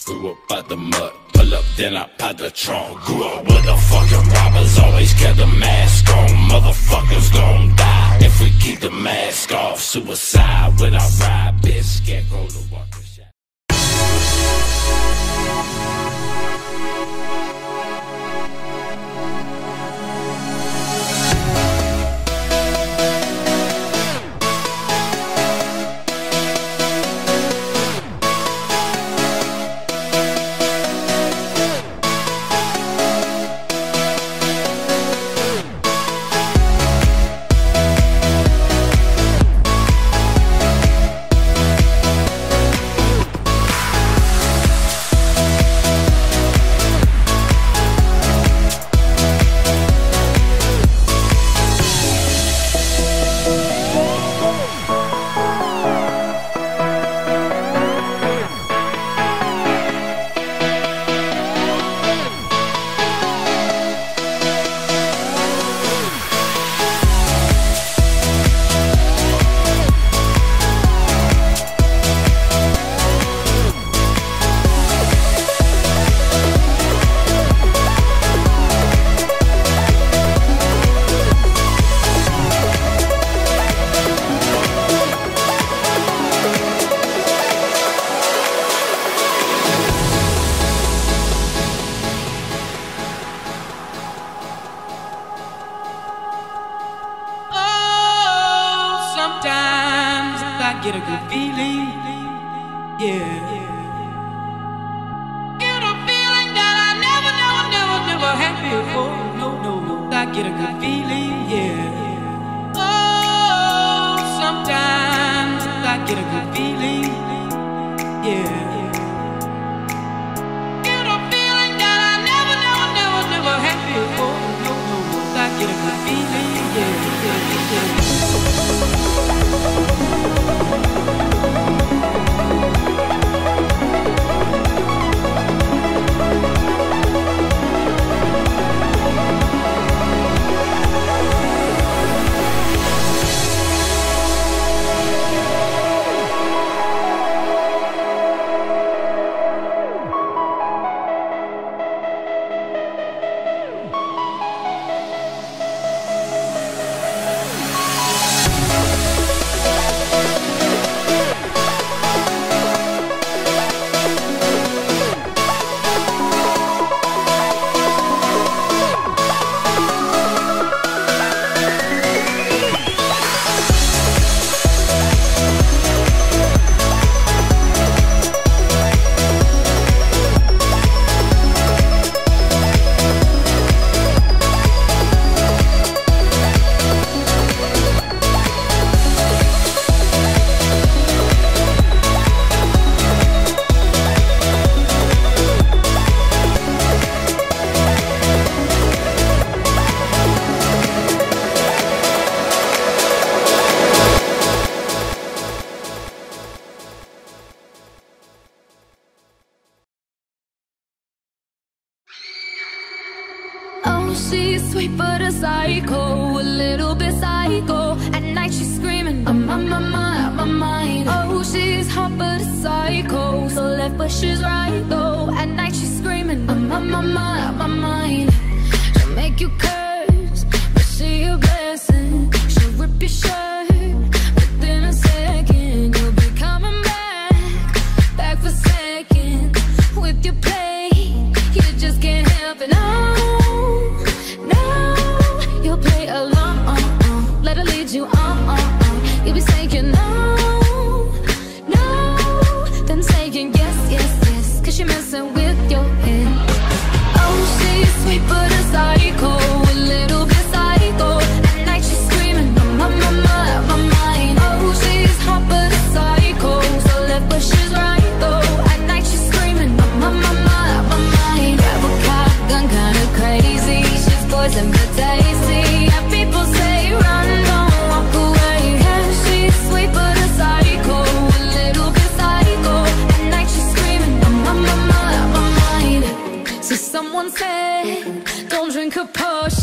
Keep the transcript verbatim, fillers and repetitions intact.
Grew up out the mud, pull up, then I out the trunk. Grew up with the fucking robbers, always kept the mask on. Motherfuckers gon' die if we keep the mask off. Suicide when I ride, bitch, scarecrow to walk the shot. Get a good feeling, yeah. Get a feeling that I never, never, never, never had before. No, no, no. I get a good feeling, yeah. Oh, sometimes I get a good feeling, yeah. Get a feeling that I never, never, never, never had before. No, no, no. I get a good feeling, yeah, yeah, yeah. Oh, she's sweet but a psycho, a little bit psycho. At night she's screaming, I'm on my mind, my mind. Oh, she's hot but a psycho, so left but she's right though. At night she's screaming, I'm on my mind, my mind. She'll make you curse, but she a blessing. She'll rip your shirt within a second. You'll be coming back, back for seconds with your play. You just can't help it, no. You on, on, on. You'll be saying no, no, then saying yes, yes, yes, cause you're messing with your head. Oh, she's sweet but a psycho, a little bit psycho. At night she's screaming, I'm on my mind, my mind. Oh, she's hot but a psycho, so left but she's right though. At night she's screaming, I'm on my mind, my mind. Grab a cop gun, kinda crazy. She's poison but tasty. Yeah, people say run, run. Someone said, don't drink her potion.